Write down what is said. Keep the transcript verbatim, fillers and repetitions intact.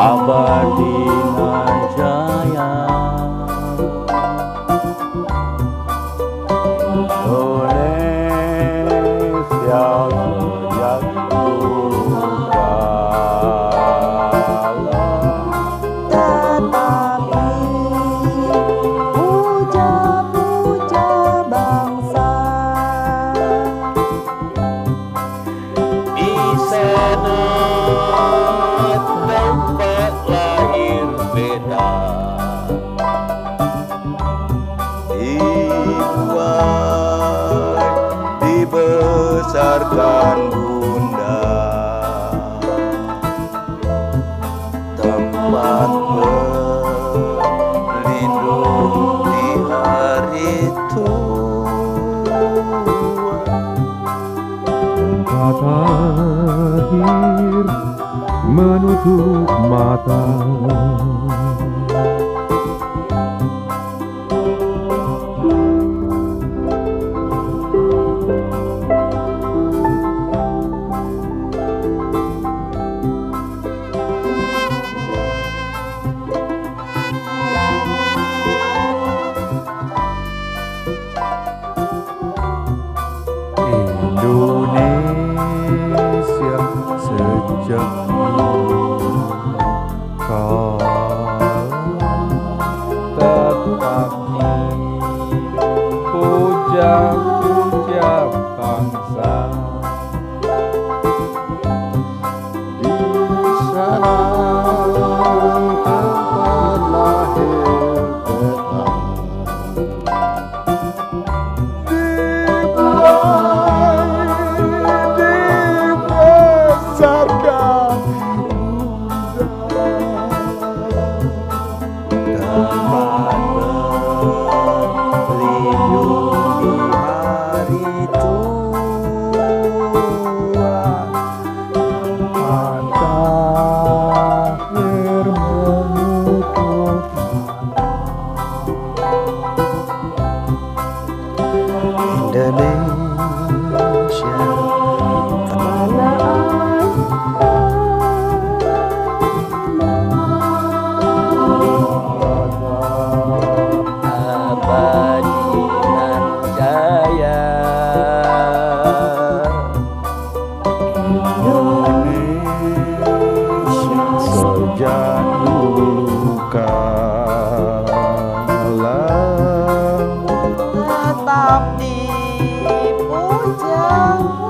abadi nan jaya. Indonesia sejak dulu kala tetapi puja-puja bangsa di senat tempat lahir beda dibuat dibesarkan bunda tempat berlindung di hari tua. Akhir menutup mata Indonesia sejak dulu kala tetapi puja-puja bangsa di sana tempat lahir beta Indonesia abadi nan jaya. Indonesia sejak dulu kala tetap dipuja